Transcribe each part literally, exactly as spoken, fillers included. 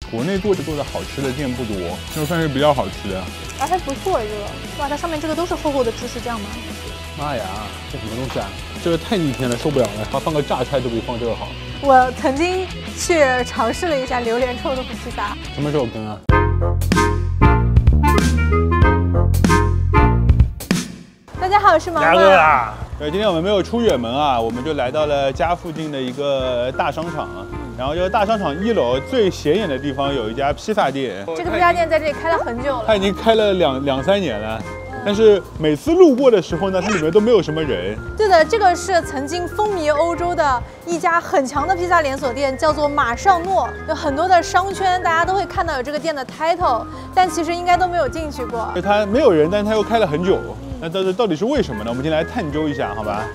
国内做着做的好吃的店不多，这算是比较好吃的。 啊，还不错，这个。哇，它上面这个都是厚厚的芝士酱吗？ 妈呀，这什么东西啊？这个太逆天了，受不了了！它放个榨菜都比放这个好。 我曾经去尝试了一下榴莲臭豆腐披萨。 什么时候更啊？ 大家好，我是毛毛。 嘉哥啊！对，今天我们没有出远门啊，我们就来到了家附近的一个大商场。然后这个大商场一楼最显眼的地方有一家披萨店。 这个披萨店在这里开了很久了。 它已经开了两两三年了。但是每次路过的时候呢，它里面都没有什么人。 对的，这个是曾经风靡欧洲的一家很强的披萨连锁店，叫做马尚诺。有很多的商圈，大家都会看到有这个店的 title， 但其实应该都没有进去过。 它没有人，但它又开了很久。那到底到底是为什么呢？我们今天来探究一下，好吧？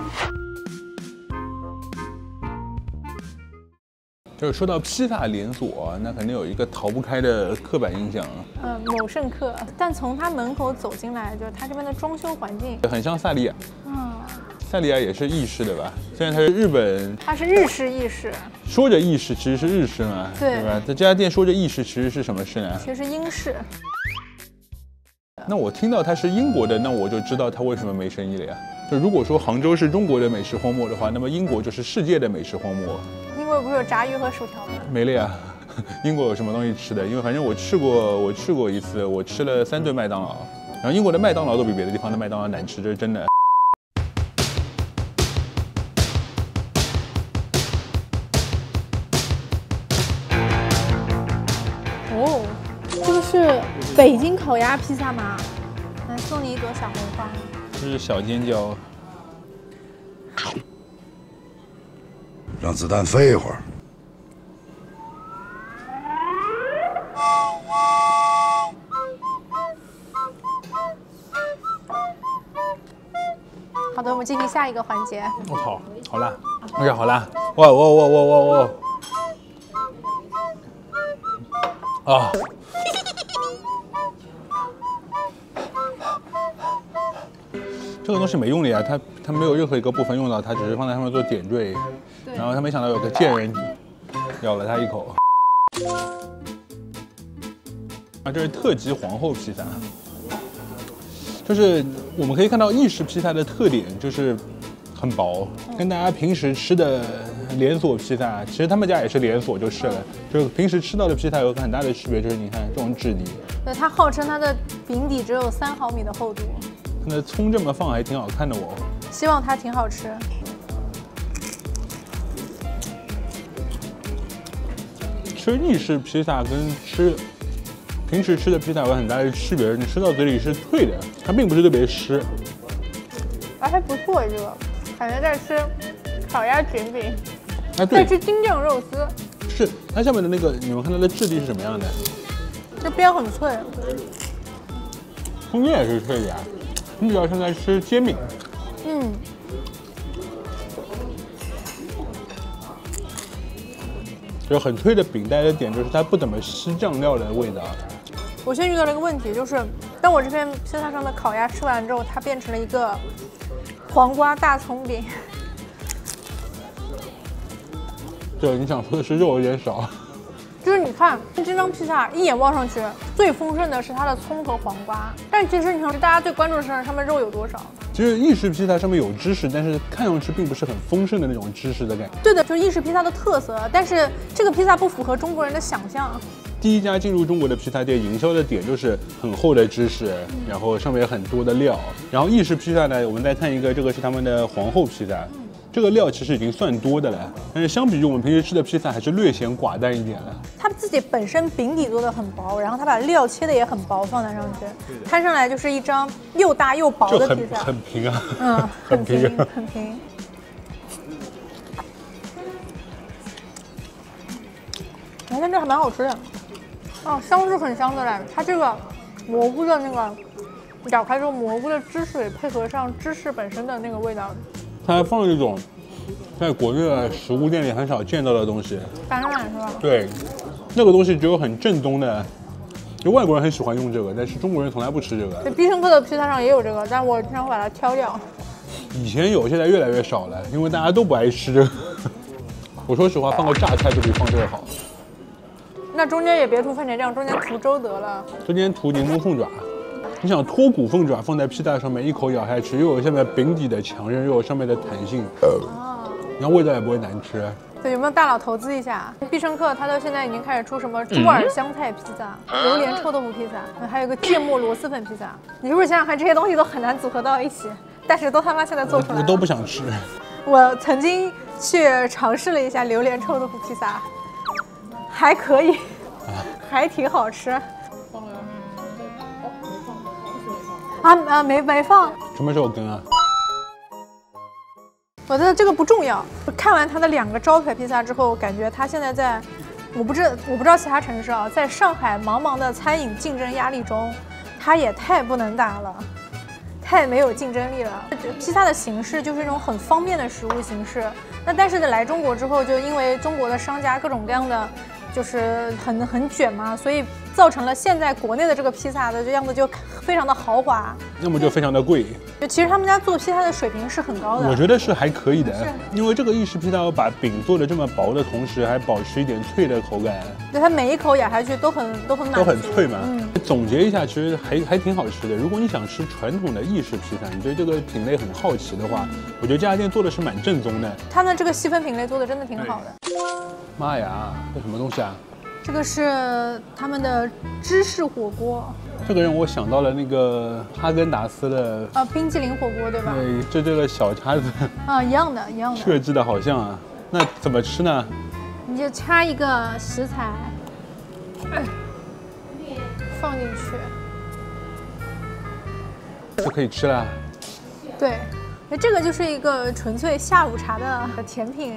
就是说到披萨连锁，那肯定有一个逃不开的刻板印象。 嗯，某圣客。但从它门口走进来，就是它这边的装修环境很像萨莉亚。 嗯， 萨莉亚也是意式的吧？虽然它是日本， 它是日式意式， 说着意式其实是日式嘛， 对对吧？这家店说着意式其实是什么式呢？ 其实是英式。 那我听到它是英国的，那我就知道它为什么没生意了呀。就如果说杭州是中国的美食荒漠的话，那么英国就是世界的美食荒漠。 英国不是有炸鱼和薯条吗？ 没了呀。英国有什么东西吃的？因为反正我去过，我去过一次，我吃了三顿麦当劳。然后英国的麦当劳都比别的地方的麦当劳难吃，这是真的。 哦，这个是北京烤鸭披萨吗？来送你一朵小红花。 这是小尖椒。 让子弹飞一会儿。 好的，我们进行下一个环节。 我操，好辣！哎呀，好辣！哇哇哇哇哇哇！啊！这个东西没用的呀，它它没有任何一个部分用到，它只是放在上面做点缀。然后他没想到有个贱人咬了他一口。啊，这是特级皇后披萨。就是我们可以看到意式披萨的特点就是很薄，跟大家平时吃的连锁披萨，其实他们家也是连锁就是了。就是平时吃到的披萨有个很大的区别，就是你看这种质地。 对，它号称它的饼底只有三毫米的厚度。 它的葱这么放还挺好看的哦。 希望它挺好吃。 吃意式披萨跟吃平时吃的披萨有很大的区别，你吃到嘴里是脆的，它并不是特别湿。 啊，还不错，这个感觉在吃烤鸭卷饼， 啊，对， 在吃京酱肉丝。 是它下面的那个，你们看它的质地是什么样的？ 这边很脆， 中间也是脆的呀，你比较像在吃煎饼。 嗯。 就很脆的饼带的点就是它不怎么吸酱料的味道。 我现在遇到了一个问题，就是当我这片披萨上的烤鸭吃完之后，它变成了一个黄瓜大葱饼。 对，你想说的是肉有点少。 就是你看这张披萨一眼望上去，最丰盛的是它的葱和黄瓜，但其实你看大家最关注的是上面肉有多少。 其实意式披萨上面有芝士，但是看上去并不是很丰盛的那种芝士的感觉。 对的，就是意式披萨的特色，但是这个披萨不符合中国人的想象。 第一家进入中国的披萨店，营销的点就是很厚的芝士，然后上面有很多的料。然后意式披萨呢，我们再看一个，这个是他们的皇后披萨。这个料其实已经算多的了，但是相比于我们平时吃的披萨，还是略显寡淡一点了。 它自己本身饼底做的很薄，然后它把料切的也很薄，放在上去，摊上来就是一张又大又薄的披萨， 很平啊， 嗯， 很平， 很平。哎，但这还蛮好吃的，哦，香是很香的嘞。它这个蘑菇的那个咬开之后，蘑菇的汁水配合上芝士本身的那个味道。 它还放了一种在国内的食物店里很少见到的东西， 橄榄是吧？ 对，那个东西只有很正宗的，就外国人很喜欢用这个，但是中国人从来不吃这个。 对，必胜客的披萨上也有这个，但我经常会把它挑掉。 以前有，现在越来越少了，因为大家都不爱吃这个。我说实话，放个榨菜都比放这个好。 那中间也别涂番茄酱，中间涂粥得了。 中间涂柠檬凤爪。你想脱骨凤爪放在披萨上面，一口咬下去，又有下面饼底的强韧，又有上面的弹性， 哦， 然后味道也不会难吃。 对，有没有大佬投资一下？必胜客它到现在已经开始出什么猪耳香菜披萨、嗯、榴莲臭豆腐披萨，还有个芥末螺蛳粉披萨。你是不是想想看，这些东西都很难组合到一起，但是都他妈现在做出来了。 我都不想吃。 我曾经去尝试了一下榴莲臭豆腐披萨，还可以，啊、还挺好吃。啊啊，没没放。 什么时候更啊？ 我觉得这个不重要。看完它的两个招牌披萨之后，感觉它现在在，我不知我不知道其他城市啊，在上海茫茫的餐饮竞争压力中，它也太不能打了，太没有竞争力了。披萨的形式就是一种很方便的食物形式，那但是来中国之后，就因为中国的商家各种各样的，就是很很卷嘛，所以造成了现在国内的这个披萨的这样子就非常的豪华， 要么就非常的贵。 就其实他们家做披萨的水平是很高的， 我觉得是还可以的，因为这个意式披萨要把饼做的这么薄的同时，还保持一点脆的口感。对， 它每一口咬下去都很都很满足， 都很脆嘛。 嗯， 总结一下，其实还还挺好吃的。如果你想吃传统的意式披萨，你对这个品类很好奇的话，我觉得这家店做的是蛮正宗的。 他们这个细分品类做的真的挺好的。 妈呀，这什么东西啊？ 这个是他们的芝士火锅， 这个让我想到了那个哈根达斯的啊冰淇淋火锅，对吧？ 对，就这个小叉子啊，一样的，一样的， 设计的好像啊。那怎么吃呢？ 你就插一个食材，哎、放进去就可以吃了。 对，这个就是一个纯粹下午茶的甜品。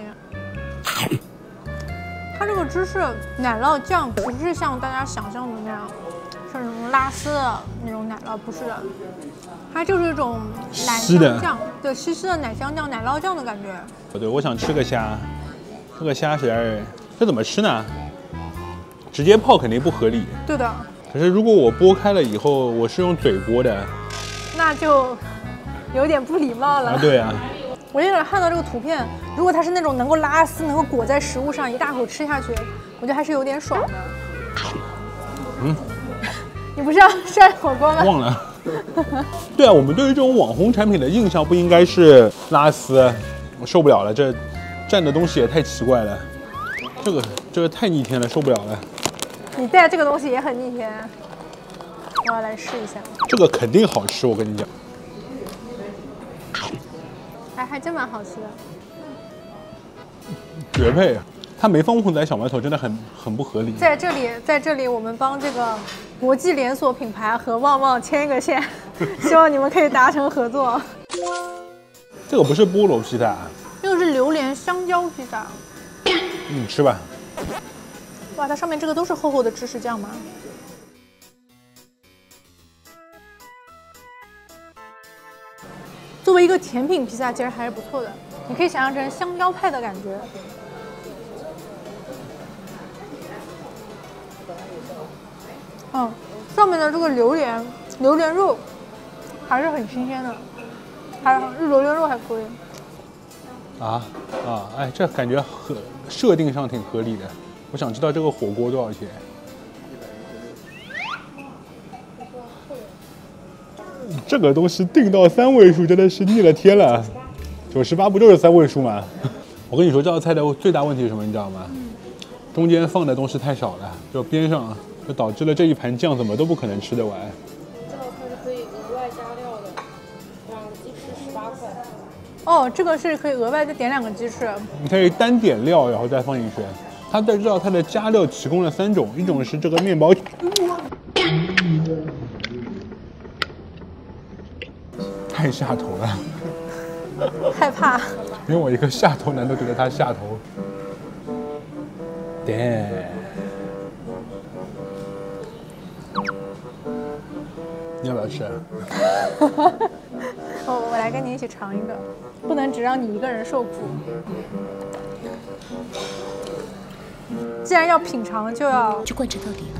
它这个芝士奶酪酱不是像大家想象的那样，是那种拉丝的那种奶酪，不是的，它就是一种奶香酱，对，湿湿的奶香酱、奶酪酱的感觉。 对，我想吃个虾，这个虾实在是，这怎么吃呢？直接泡肯定不合理。 对的。 可是如果我剥开了以后，我是用嘴剥的， 那就有点不礼貌了。 啊，对啊。 我有点看到这个图片，如果它是那种能够拉丝、能够裹在食物上，一大口吃下去，我觉得还是有点爽的。嗯，你不是要涮火锅吗？ 忘了。对啊，我们对于这种网红产品的印象不应该是拉丝，我受不了了，这蘸的东西也太奇怪了，这个这个太逆天了，受不了了。 你带这个东西也很逆天，我要来试一下。 这个肯定好吃，我跟你讲。 还还真蛮好吃的， 绝配！它没放旺仔小馒头，真的很很不合理。 在这里，在这里，我们帮这个国际连锁品牌和旺旺牵一个线，希望你们可以达成合作。 这个不是菠萝披萨， 这个是榴莲香蕉披萨。 你吃吧。 哇，它上面这个都是厚厚的芝士酱吗？作为一个甜品披萨，其实还是不错的。你可以想象成香蕉派的感觉。嗯，上面的这个榴莲榴莲肉还是很新鲜的，还榴莲肉还可以。 啊啊，哎，这感觉合设定上挺合理的。我想知道这个火锅多少钱？这个东西定到三位数真的是逆了天了，九十八不就是三位数吗？我跟你说，这道菜的最大问题是什么，你知道吗？中间放的东西太少了，就边上就导致了这一盘酱怎么都不可能吃得完。 这道菜是可以额外加料的，两个鸡翅十八块。 哦，这个是可以额外再点两个鸡翅。 你可以单点料，然后再放进去。它在这道菜的加料提供了三种，一种是这个面包。太下头了， 害怕， 连我一个下头男都觉得他下头。damn， 你要不要吃？ 我我来跟你一起尝一个，不能只让你一个人受苦。既然要品尝，就要就贯彻到底了。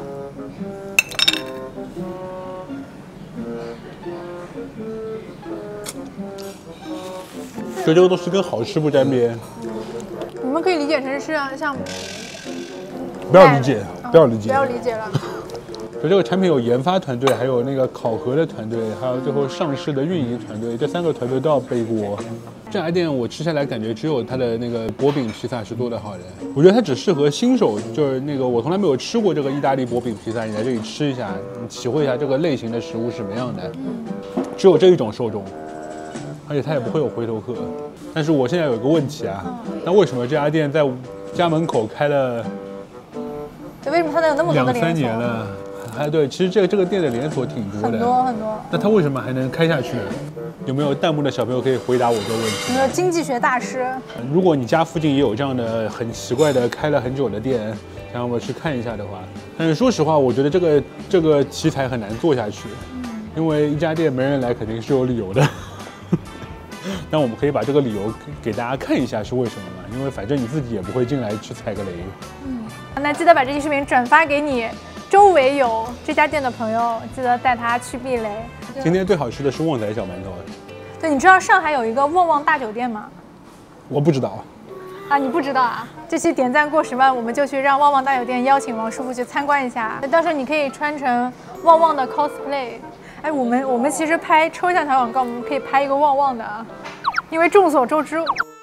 所以这个东西跟好吃不沾边。 你们可以理解成是像不要理解，不要理解， 不要理解了。 就这个产品有研发团队，还有那个考核的团队，还有最后上市的运营团队，这三个团队都要背锅。这家店我吃下来感觉只有它的那个薄饼披萨是做得好的，我觉得它只适合新手，就是那个我从来没有吃过这个意大利薄饼披萨，你来这里吃一下，你体会一下这个类型的食物是什么样的。只有这一种受众，而且它也不会有回头客。但是我现在有一个问题啊，那为什么这家店在家门口开了？ 对，为什么它能有那么多两的连锁？ 三年了，哎，对，其实这个这个店的连锁挺多的， 很多很多。 那它为什么还能开下去呢？有没有弹幕的小朋友可以回答我这个问题？ 有没有经济学大师？ 如果你家附近也有这样的很奇怪的开了很久的店，想让我去看一下的话，但是说实话，我觉得这个这个题材很难做下去，因为一家店没人来肯定是有理由的。那我们可以把这个理由给大家看一下是为什么嘛？因为反正你自己也不会进来去踩个雷。 嗯，那记得把这期视频转发给你周围有这家店的朋友，记得带他去避雷。 今天最好吃的是旺仔小馒头。 对，你知道上海有一个旺旺大酒店吗？ 我不知道。 啊，你不知道啊？这期点赞过十万，我们就去让旺旺大酒店邀请王师傅去参观一下。到时候你可以穿成旺旺的 cosplay。哎，我们我们其实拍抽象小广告，我们可以拍一个旺旺的啊，因为众所周知，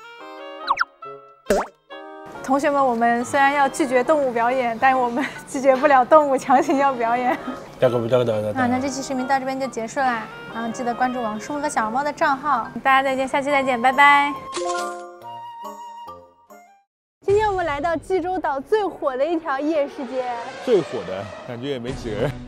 同学们，我们虽然要拒绝动物表演，但我们拒绝不了动物强行要表演。 大哥，大哥，大哥。 啊，那这期视频到这边就结束啦，然后记得关注王师傅和小猫的账号。大家再见，下期再见，拜拜。今天我们来到济州岛最火的一条夜市街， 最火的感觉也没几个人。